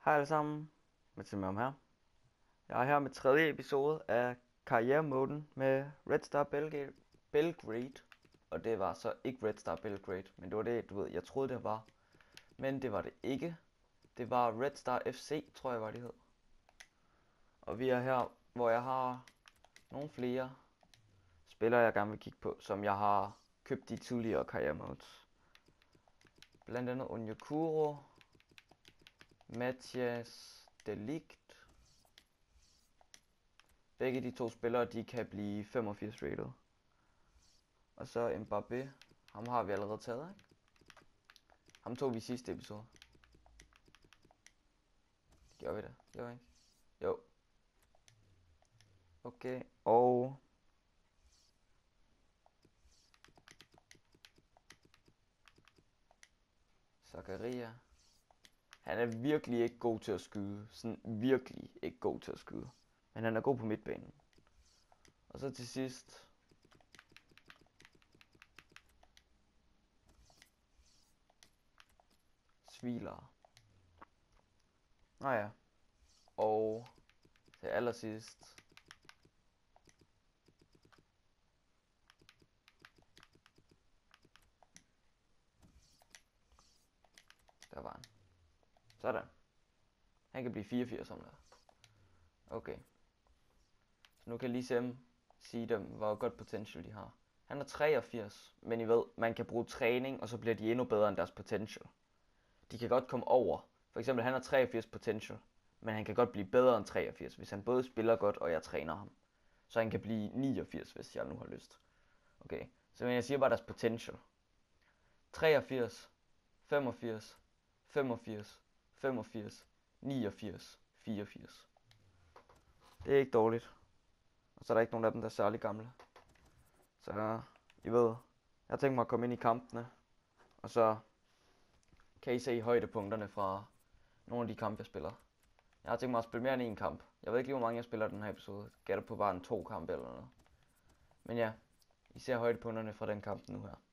Hej alle sammen, Mathilde Mørm her. Jeg er her med tredje episode af karrieremoden med Red Star Belgrade. Og det var så ikke Red Star Belgrade, men det var det, du ved, jeg troede det var. Men det var det ikke. Det var Red Star FC, tror jeg var det hed. Og vi er her, hvor jeg har nogle flere spillere, jeg gerne vil kigge på, som jeg har købt i tidligere karrieremodes. Blandt andet Onyekuro, Mathias De Ligt. Begge de to spillere, de kan blive 85 rated. Og så Mbappé. Ham har vi allerede taget, ikke? Ham tog vi i sidste episode. Gjør vi det? Jo, ikke? Jo. Okay. Og Zakaria. Han er virkelig ikke god til at skyde. Sådan virkelig ikke god til at skyde. Men han er god på midtbanen. Og så til sidst Sviler. Nå ja. Og til allersidst der var han. Sådan. Han kan blive 84 om der. Okay. Så nu kan jeg lige sige dem, hvor godt potential de har. Han er 83, men I ved, man kan bruge træning, og så bliver de endnu bedre end deres potential. De kan godt komme over. For eksempel, han har 83 potential, men han kan godt blive bedre end 83, hvis han både spiller godt, og jeg træner ham. Så han kan blive 89, hvis jeg nu har lyst. Okay, så jeg siger bare deres potential. 83, 85, 85, 85, 89, 84. Det er ikke dårligt. Og så er der ikke nogen af dem, der er særlig gamle. Så I ved, jeg har tænkt mig at komme ind i kampene. Og så kan I se højdepunkterne fra nogle af de kampe, jeg spiller. Jeg har tænkt mig at spille mere end en kamp. Jeg ved ikke lige, hvor mange jeg spiller den her episode. Gætter på bare en 2 kampe eller noget. Men ja, I ser højdepunkterne fra den kamp nu her.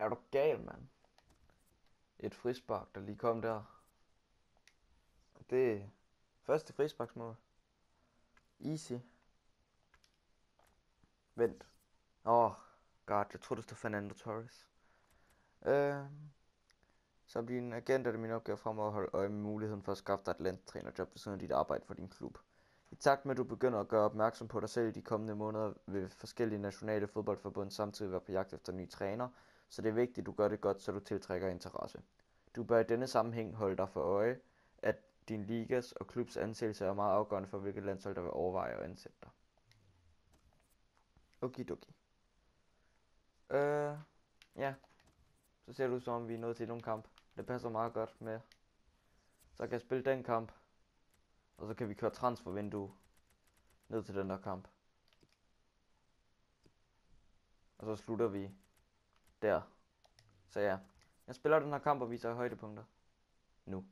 Er du gal, mand? Et frispark, der lige kom der. Det er første frisparksmål. Easy. Vent. God, jeg tror det stod Fernando Torres. Som din agent er det min opgave fremover at holde øje med muligheden for at skaffe dig et landstrænerjob ved siden af dit arbejde for din klub. I takt med at du begynder at gøre opmærksom på dig selv i de kommende måneder, vil forskellige nationale fodboldforbund samtidig være på jagt efter nye træner, så det er vigtigt at du gør det godt, så du tiltrækker interesse. Du bør i denne sammenhæng holde dig for øje, at din ligas og klubs anseelse er meget afgørende for, hvilket landshold der vil overveje at ansætte dig. Okidoki. Ja. Så ser du som, vi er nået til nogle kamp. Det passer meget godt med. Så kan jeg spille den kamp. Og så kan vi køre transfervindue ned til den der kamp. Og så slutter vi der. Så ja. Jeg spiller den her kamp og viser højdepunkter. Nu.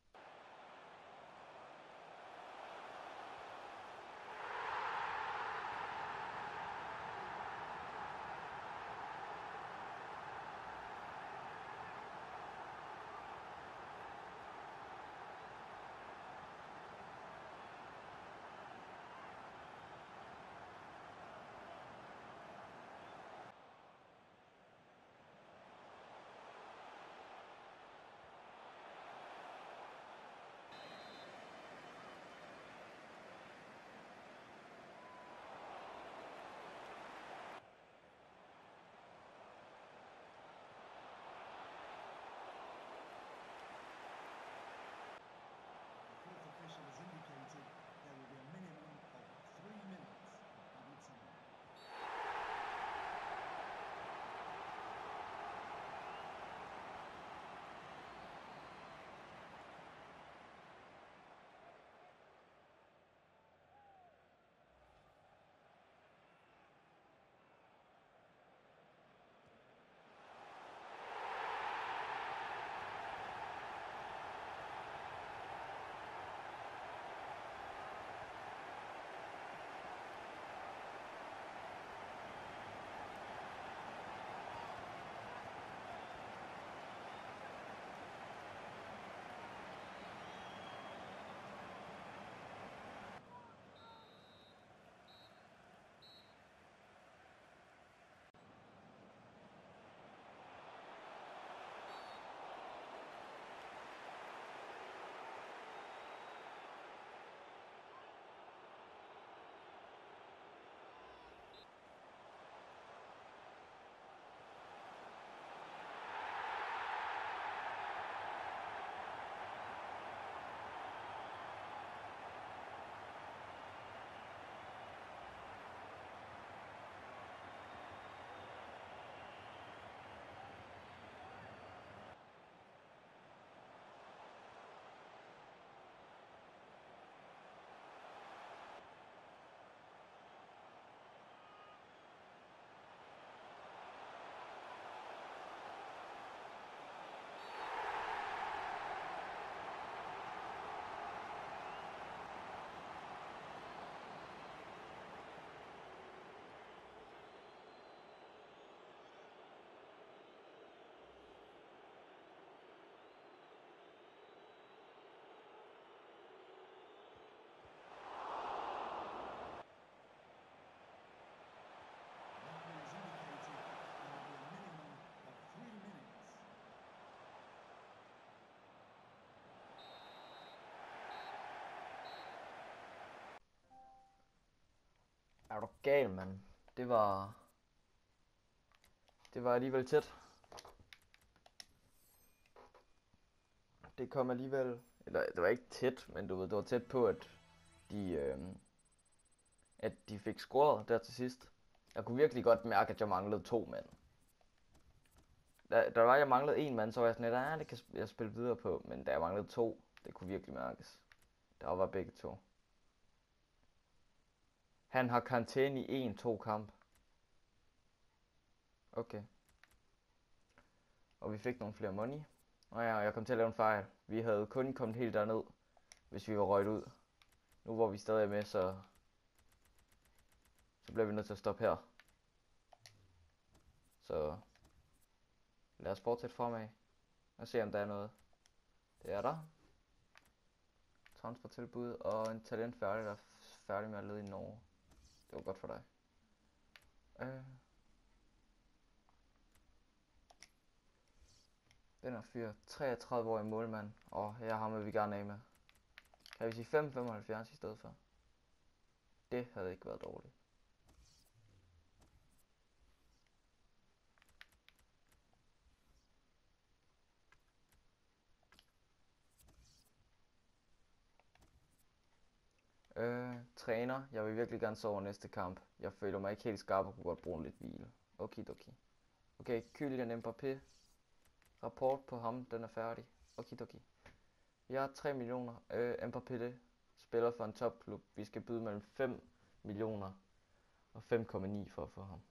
Er du gal, mand? Det var alligevel tæt. Det kom alligevel, eller det var ikke tæt, men du ved, det var tæt på, at de fik scoret der til sidst. Jeg kunne virkelig godt mærke, at jeg manglede 2 mand. Da jeg manglede 1 mand, så var jeg sådan lidt, det kan jeg spille videre på. Men da jeg manglede 2, det kunne virkelig mærkes. Der var begge 2. Han har karantæne i 1-2 kamp. Okay. Og vi fik nogle flere money. Og ja, jeg kom til at lave en fejl. Vi havde kun kommet helt derned, hvis vi var røget ud. Nu hvor vi stadig er med, så bliver vi nødt til at stoppe her. Så lad os fortsætte fremad og se om der er noget. Det er der. Transfertilbud og en talent færdig, der er færdig med at lede i Norge. Det var godt for dig. Den er fyr 33-årig målmand. Og her har vi gerne af med. Kan vi sige 5,75 i stedet for? Det havde ikke været dårligt. Træner, jeg vil virkelig gerne sove næste kamp. Jeg føler mig ikke helt skarp og kunne godt bruge lidt hvile. Okidoki. Okay, Kylian Mbappé. Rapport på ham, den er færdig. Okidoki. Vi har 3 millioner. Mbappé spiller for en topklub. Vi skal byde mellem 5 millioner og 5,9 for at få ham.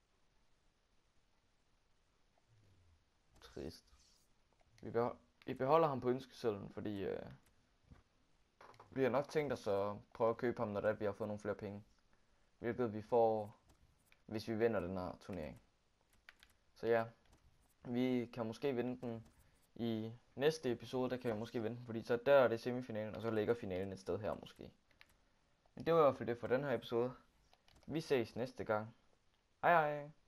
Trist. Vi beholder ham på ønskesedlen, fordi vi har nok tænkt os at prøve at købe ham, når vi har fået nogle flere penge. Hvilket vi får, hvis vi vinder den her turnering. Så ja, vi kan måske vinde den i næste episode, der kan vi måske vinde den, fordi så der er det semifinalen, og så ligger finalen et sted her måske. Men det var i hvert fald det for den her episode. Vi ses næste gang. Hej hej!